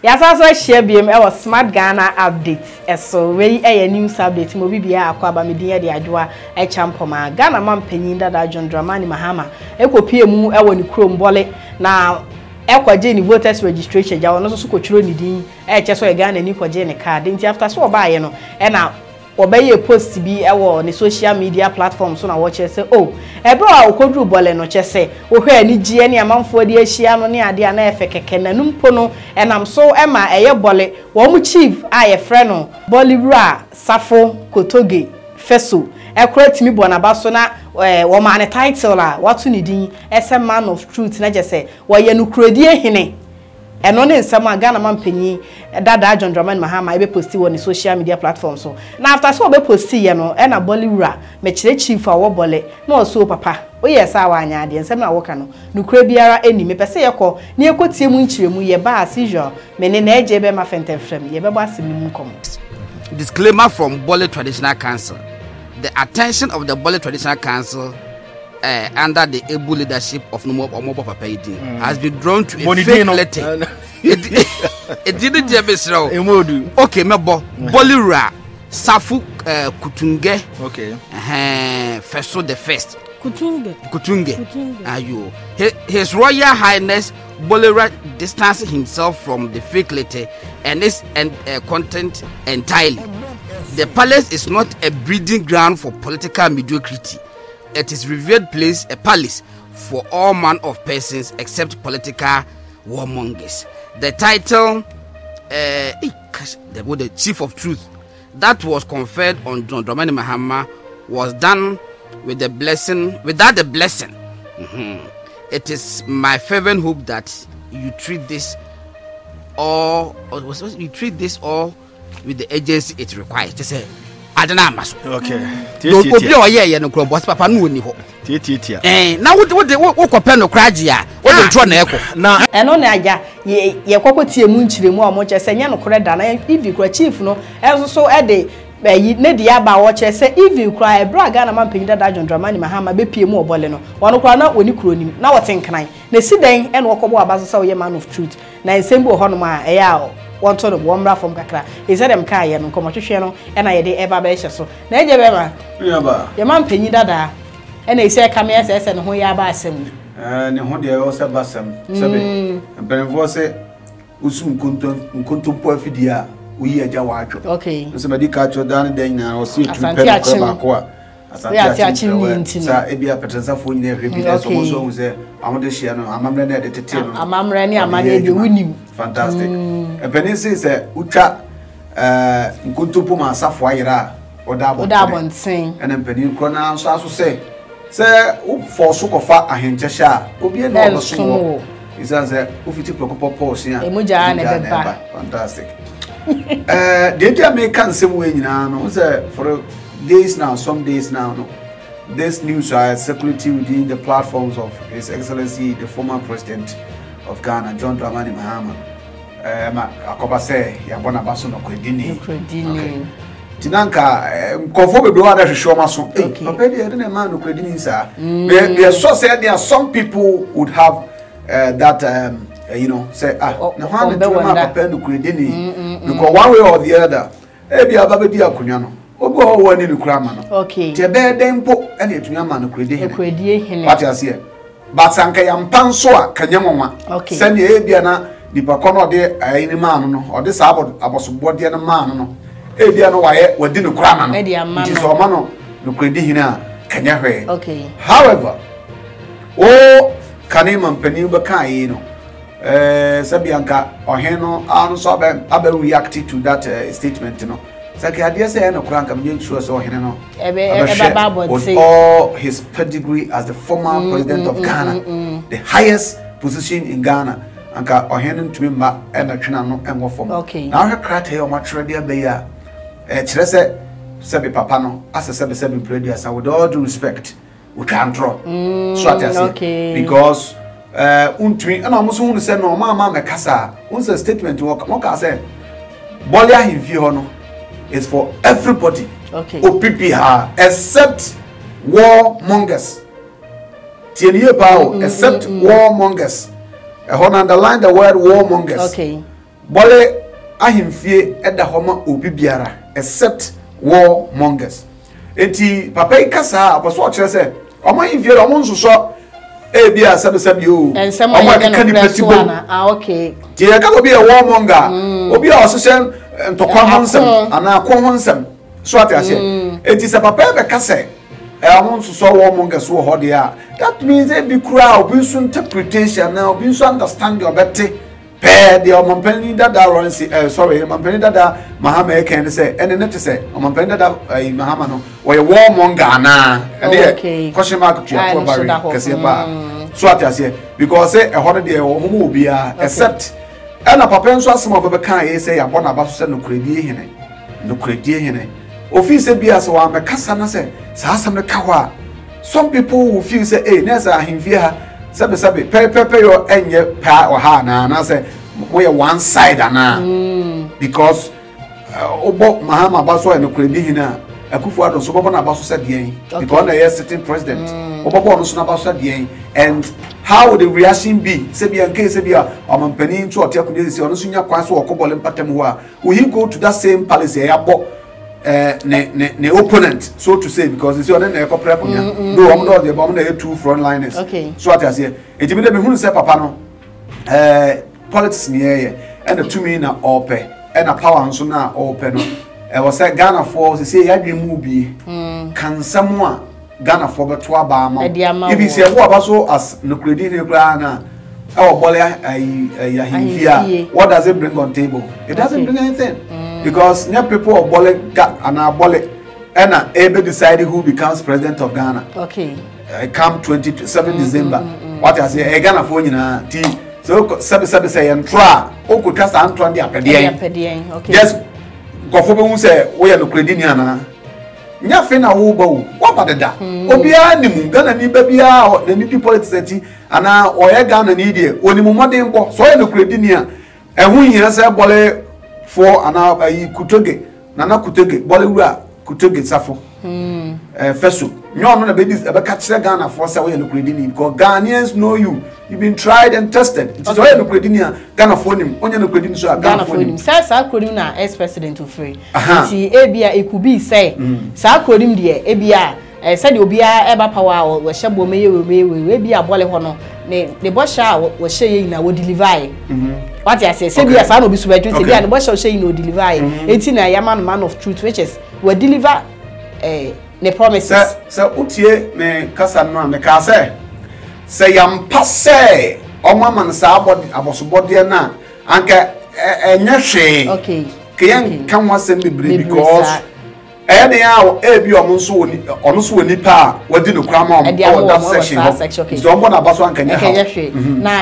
Yasaso share biem e was Smart Ghana update. So we news update mo bibia akwa ba medin de adwoa e champoma Ghana man panyin dada John Dramani Mahama ekopie mu e woni krom bole na ekwaje ni voters registration ja wono so kotwiro ni din e che so e Ghana ni kwaje ni card nti after so obaye no e na obaye post bi e wo ni social media platforms so na wo che say oh ebe a okodru bole no che say wo hwe ani gie ni amanfo de ahia no ne ade na efe keke nanum po no enam so e ma eye bole wo mu chief aye frɛ no Bolibra Safo Kotoge Feso ekratimi bonaba so na wo ma ne title la watu ni din ese man of truth na je say wo ye no kurodie hene eno ne nsam a Ghana man panyin dada John Dramani Mahama ebe posti woni social media platforms so na after so be posti ye no e na Bolibra me kire chief a wo bole na oso papa oye sa wa anya ade nsam na wo ka no nukura biara eni me pese ye ko ne ekotie mu nkire mu ye ba asijo me ne na eje be ma fentefrem ye be bo asemi mu kom. Disclaimer from Bole Traditional Council. The attention of the Bole Traditional Council under the able leadership of Omobo Papaidi has been drawn to a fake letter. It didn't jebesro. Okay, mebo Bolira Safu Kutunge. Okay. Feso the first. Kutunge. Ayo. His Royal Highness Bolira distances himself from the fake letter and its content entirely. The palace is not a breeding ground for political mediocrity. It is revered place, a palace for all manner of persons except political warmongers. The title, the Chief of Truth, that was conferred on John Dramani Mahama was done with the blessing, without the blessing. It is my fervent hope that you treat this all with the agency it requires. They say, okay. Papa no ni ho. Na wo kopɛ no kragea. Wo de tro na eko. Na eno na aja ye kokotie mu nkire mu a mo che se nya no kore da na ivi kra chief no enso so e de ne de aba wo che se ivi kra e bra Ghana man panyin dada John Dramani Mahama be pie mu obole no. Wono kra na oni kronim na wote nkran. Na siden ene wokobo abaso se wo ye man of truth. Na ensembu ho no ma e ya want to the womra from kakra is them car ye no komotwehwe no e na ye de eba be hye so na eje be ma ye man panyi dada e na ise kam ye se no ho ya ba asem ne ho de o se basem sebe benfo se usum nkontompo afidia uyi aja wa atwo okay so me di ka atwo dan den na o se tu pe ko ba ko asante achi sa ebia petensafo nyina hwebi na so so hu se amode hia no amamre na de tete no amamre ne amane de wunim fantastic epenisi se utwa nkontompo ma asafo ayira odabonten ene mpeni kro na so aso se u force kofa ahenchesha obi e no so isanse ufiti prokopopo sia emuja na beba fantastic the idea me kan sem we nyina no say for days now, some days now, no, this news is circulating within the platforms of His Excellency, the former President of Ghana, John Dramani Mahama. Akoba say, "Yabona baso no kredini." Tinanka, konfo be ada hwehwe maso. Papa dey na man no kredini sir. They so said there are some people would have that you know say na how na papa no kredini because one way or the other, e bi ababedi akonya no. Obo ho wani ni kurama no okay te be den po ene etunya ma no kredie hene what you see but sanka ya mpanso a kanyamwa okay sane e bia na nipa kono de ayini ma no ode sa abosobode de na ma no e bia no waye wadi ni kurama no ti so ma no kredie hene a kanyahwe okay however o kanema mpani be kai no sabianka oheno anu so abe react to that statement no Saki adia say no kranka me sure so hene no with all his pedigree as the former president of Ghana, the highest position in Ghana, anka ohene ntumi ma e na twena no enwo fom na ho krata e o matwere dia be ya kire se be papa no ase se be president with all due respect we can draw so at say because untumi na mo so hu se no ma mekasa un say statement wo ka say bolia himfi ho no is for everybody. Okay. OPPH except warmongers. Tieniye pao except warmongers. I want to underline the word warmongers. Okay. bole ahimfie eda homa obi biara except war mongers enti papa ikasa aposo o kire se omo ahimfie omo nsoso ebi asabe o omo akeka ni petibo okay je ka obi e war monger obi a osesen ntokwa honsem ana akwa honsem so atiase enti se papa be kase omo nsoso war mongers wo hode a that means e bi kura obi so interpretation na obi so understand your better pe the omompani dada Lawrence sorry omompani dada Mahama e can say ene net say omompani dada Mahama no we war monger na e question mark to your bari kase ba so atiase because say e hode de wo homo obi a except ena papa nso asema obe kan ye say yabo na baso say no kredie hene office bia so wa mekasa na say sa asem ne ka ho a some people will feel say eh na say ahimfie ha sabe pepe yo enye pa or ha na say we one side na because obo Mahama baso e no kredi hina Akufo Addo so bobo na baso say de because na yes sitting president obo no so na baso de and how would the reaction be say be nke say be omampani nto ote akudi say ono so nya kwan so okobole mpatam ho a will he go to that same palace e yabo ne opponent so to say because you see on na ekopra kunya no am no dey bom na two front liners so at say ejimi de be hunu say papa no politics ni ye and the two me na ope and a power nso na ope no e was say Ghana for say ya dwe mu bi kan samwa Ghana for beto aba ma if you say wo aba so as no credit ne kra na our bole himfia what does it bring on table? It doesn't bring anything because new people of bole and our bole and able decide who becomes president of Ghana. Okay. Come 27 December. What I say Ghana for na ti so sabe say and try o ko test and try their pedien. Okay. Just go for who say we are no credit na nya fe na wo ba wo ba deda obia nim Ghana ni ba bia na ni politics ati ana oye Ghana ni die onimu modern mpo so ye no credit ni a ehun yin say bole for ana kutoge nana kutoge bole wura kutoge safo feso nyo no na be dis e be catch Ghana for say we no credit ni because Ghanaians know you've been tried and tested it is we no credit ni Ghana for nim onye no credit so Ghana for nim say sa credit na ex president of free ti ebia ekubi say sa credit de ebia say de obia eba power wo hye bomeye we ebia bole ho no ne bo sha wo hye yi na wo deliver what I say bia sa no bi so bedwin say bia ne bo sha wo hye yi no deliver enti na ya man of truth which is we deliver ne promises so utie me kasa no me ka say yam passe o mama sa abosobode na anka enye hwe okay ke kan wasem bebre because dey how ebi ono so woni pa wadi no kra ma o that section so on na baso anka nya hwe na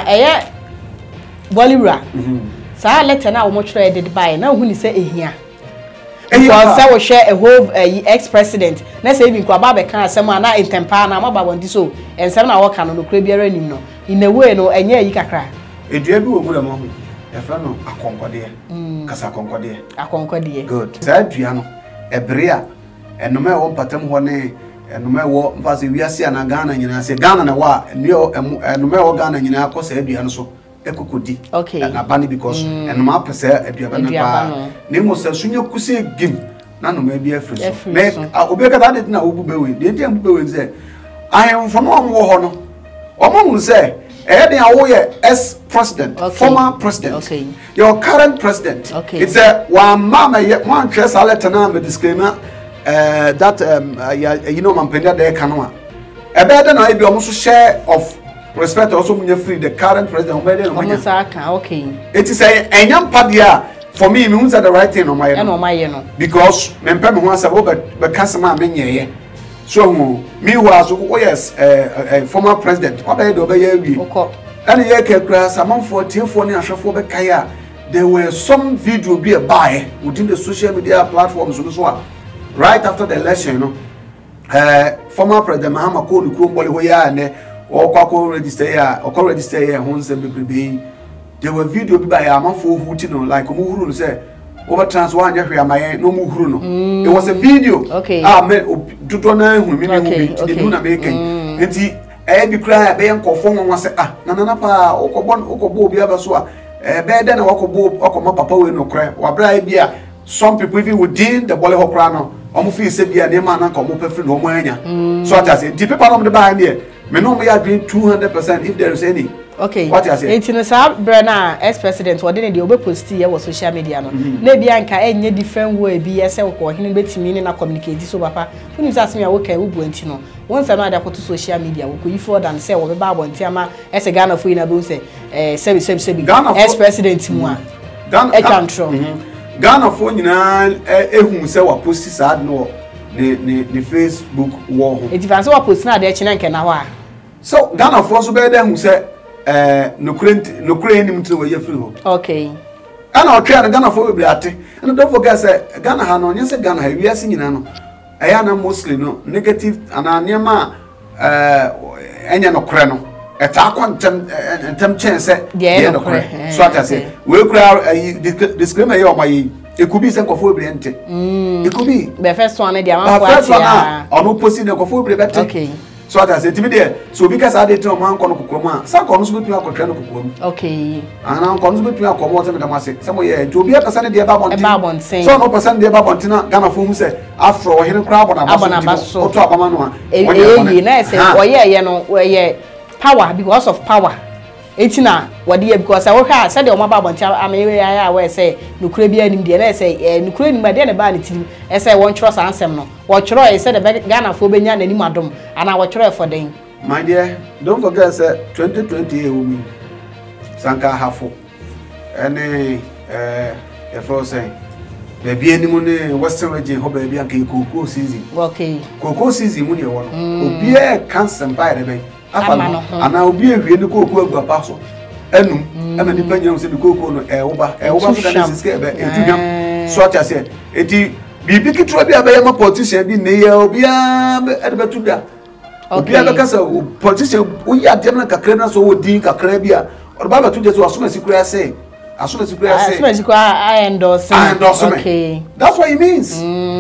Bollywood sa letter na wo mo try did buy na hu ni say ehia because say we share a whole ex president na say even kwa baba kan asem na intempa na maba won so ensem na wo kan no kra biara nim no in a way no enye yi kakra edua bi wo mu mo e fra no akonkode kasa akonkode good sa dua no ebrea enome wo patam ho ne enome wo mfase wiase na Ghana nyina se Ghana na wa enome wo Ghana nyina akosa dua no so ekokodi na bani because enome apese aduaba na ba ne mo se sunye kuse gim na no ma bi afri so me obi ka that na obu bewe de dem bewe se ahemfo no wo ho no omo say dey awo ye ex president former president your current president it's a one mama ye one dress alert na me disclaimer that you know man penda dey kanwa e be dey na e bi omo so share of respect also munya free the current president be dey no munya okay it is a enyam padia for me who said the right thing on my no because me pem ho asabo be kasama me nyeye so me was yes former president oba do be ya wi and ye kekra samanfo tiefo ne ahwefo be kaya there were some video be buy within the social media platforms so right after the election you know former president Mahama ko ni krombole ho ya ne o kwako register ya o ko register ya ho nsem bebrebe there were video be buy amanfo huti no like omo huru no say over trans one hwe amaye no mu huru no it was a video me tuto na hunu mi hu bi de na me kan enti bi kra be nkofo nwa se na pa okobon okobo obi aba so better na wako papa we no kra wa bra bia some people even within the bole hokra no omo feel say bia na man na ko mo pefri no mo anya so at say the people no the buy here me no me are doing 200% if there is any. Okay. What you say? It's in a Brenna ex-president or didn't the obe post here was social media no. Maybe anka any different way be yourself or him betimi na communicate so papa. When you ask me okay we buenti no. Once I know that to social media we could forward and say we be buenti ama as a Ghana for na be say say ex-president mu a. Ghana control. Ghana for nyina ehun say wa post sad no ne Facebook wall. It depends what post na dey chine nke na ho a. So Ghana for so be dey hu say no crane him to we free ho. Okay. And our try Ghana for we ate. And don't forget say Ghana ha no nyese Ghana ha wi ase nyina no. Eya na mostly no negative ana niam enya no kre no. Eta kwantem chance dey no kre. So at say we kra disclaimer here o my it could be some kofo bre ente. It could be the first one dey am for first one on opposite the kofo bre bete. Okay. So at say timi there so because I dey tell man kono kokoma sa kono so betu akotwa no kokom. Okay. Ana kono so betu akomo temi da mase say mo ye to be a person dey ba bontin. So no person dey ba bontin na Ghana fo hu say afro o hene kra abona baso o to abama no a. Eh na say oye no oye power because of power. Etina wadi because I work hard said o ma ba bontin amaye ya we say nukure bia nim de na say nukure nim de na ba ne tirim e say won trust ansem no wo chiro e say the Ghana fo benya nanim adom ana wo chiro for den. My dear, don't forget say 2020 we sanka hafo ene e for say baby enimu ne western region ho baby anka cocoa season. Okay. Cocoa season mu ne wo no obi e cancer by the bay afano ana obi ehwie ne cocoa agu apaso enum ama ni panyam se de cocoa no wo ba so da sisi e be edunyam so at say eti bibi kitro bi abaye ma politician bi ne ye obi a de betu da obi a be kasa politician wo ya dem na kakra na so wo din kakra bi a o ba betu je so asoma sikura say I endorse okay, that's what it means.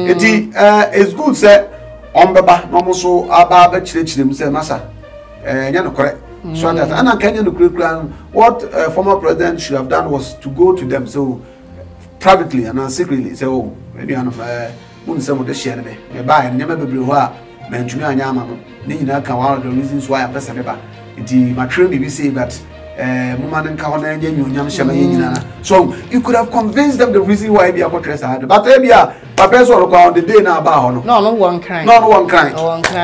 It's good say on baba no so aba chirechirem say masa nya no correct. So that and Kenya no curriculum what former president should have done was to go to them so privately and secretly say oh maybe an mun say mo de share me buy nya me bebre ho a mentumi anya ama no ni nyina kan one of the reasons why I'm person ba enti matwe bibi say that Muman and Kawana and Shama. So you could have convinced them the reason why they are contrast had. But Papa on the day now about no one kind. No one kind.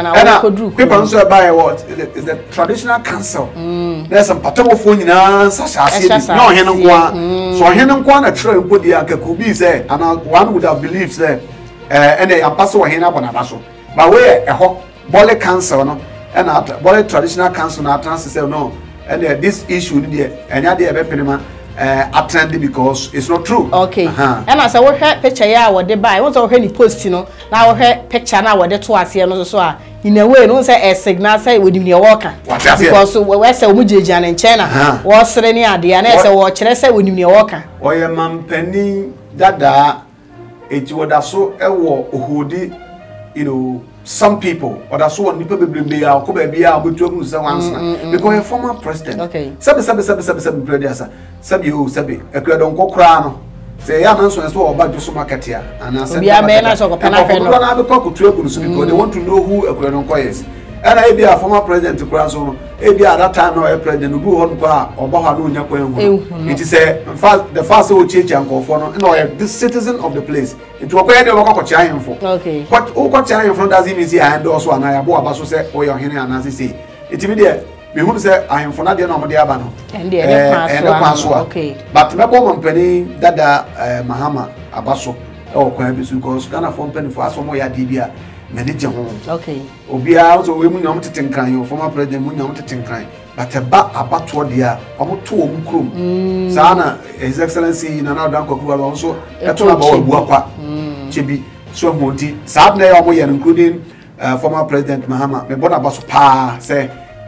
And people answer by what is the traditional council. There's some patophone such as no Henam. So Henam Kwana train put the Akakubi say, and one would have believed that and they are passo Henna on a basso. But where a hot Bolle council and Bolle traditional council now trans say no. And this issue there and ya dey be penema attend because it's not true. Okay. And as I we hear picture ya we dey buy once we hear ni post no na we hear picture na we dey to ase no so a in a way no say a signal say we dim ne work because we say we jeje na China we sere ni ade na say we kire say we dim ne work oye mampani dada eti woda so ewo ohodi you know some people or that's one people be a ko be a obetu say once because a former president okay sabi brothers sabi o sabi ekura don kokura no say ya man so so oba so market ya and I said na so ko pena fe no na be ko kutu ekuru so because they want to know who ekura don ko yes and I be a former president kura so e be at that time no president bu ho nko a oba ha no nya kwa ehu it is in fact the first o cheche ankofo no no this citizen of the place it wo kwa dey wo ko chia himfo okay what o ko chia himfo doesn't mean say I endorse one na ya bo aba so say o yo hene ana say it be there me hu say ahimfo na dey na mo dey aba no and dey pass okay but me bo company dada Mahama abaso o kwa bi so because Ghana for company for aso mo ya dey bia manage ho okay obia so we mu nyom tetenkran yo former president mu nyom tetenkran but ba abato dia omo to om krom sana his excellency Nana Addo Dankwa also eto na ba wabu akwa chebi so monti sab na omo ye including former president Mahama me bona baso pa say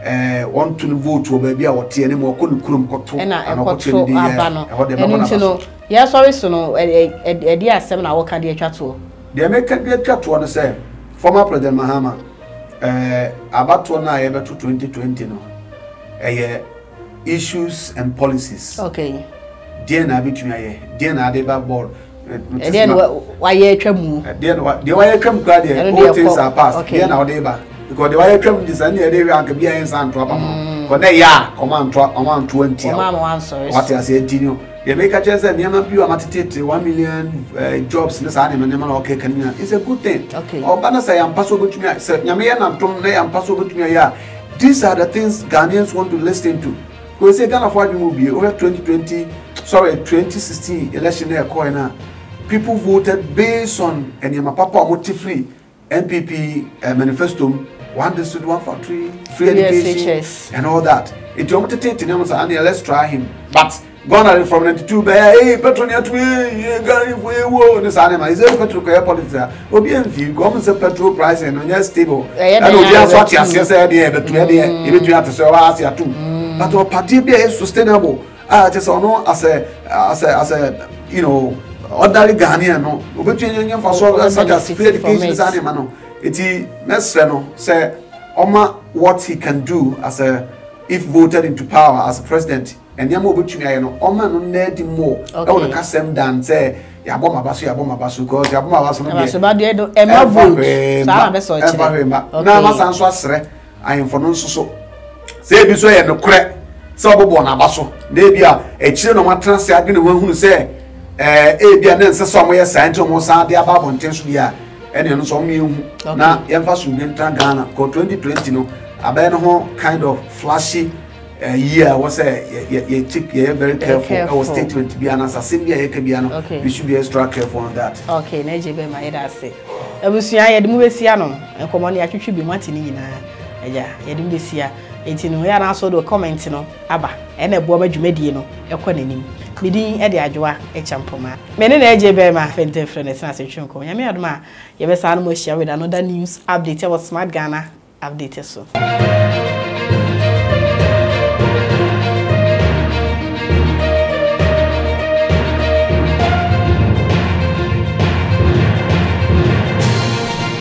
want to vote o ba bia wote ene mo ko krom koto na ko to aba no eni no ya sorry so no e dia asem na wo ka dia twato dia me ka dia twato no say former president Mahama abato na ye beto 2020 no issues and policies okay deɛ na betumi ayɛ deɛ na ade ba ball deɛ na wayɛ atwa mu deɛ na wayɛ atwa mu kra deɛ all things are past deɛ na ɔde ba because the wayɛ atwa mu design deɛ de anka bia yɛn san to aba mo ko na ya command 20 what you say dinio you make a chance that nyama bi wa matete 1 million jobs ne sa ne nyama na okay kan it's a good thing or bana say am paso betumi say nyama yɛ na tom na am paso betumi ya these are the things Ghanaians want to listen to because say Ghana for adwuma bi over 2016 election there coin na people voted based on nyama papa o free NPP manifesto one district, one factory, free education, and all that. It don't take to them, let's try him. But gone from 92, hey, Petronia to me, this animal is a petrol politics. OBM, you go and petrol price and on your stable. And OBM, what you said, but you have to serve us here too. But our party is sustainable. Just as a, you know, ordinary Ghanaian, no, between for so such as free education, animal. Iti Mesreno say Oma what he can do as a if voted into power as a president and yamo betumi aye no Oma no need more e won ka sem dan say ya boma basu cause ya boma basu no so ba de do e ma vote sa be so chire na ma san so asere ayemfo no so say bi so ye no kure say obobo na baso na bia e chire no ma transe ade ne hunu say e bia na nse so mo ye san nto mo san de aba bonten so bia and you know some na emphasis in Ghana for 2020 no abe no ho kind of flashy year was you take very careful our statement be an assassin be no we should be extra careful on that okay na jebe ma ida say ebusuan ye demu besia no enkomo na atwetwe bi mati ni nyina eja ye demu besia enti no ya na so do comment no aba e na ebuo madwumadie no ekọ nanim midin e de adwoa e champoma me ne na ejebe ma fente friends na se twonko nyame adoma ye be sa no mo share with another news update about Smart Ghana update so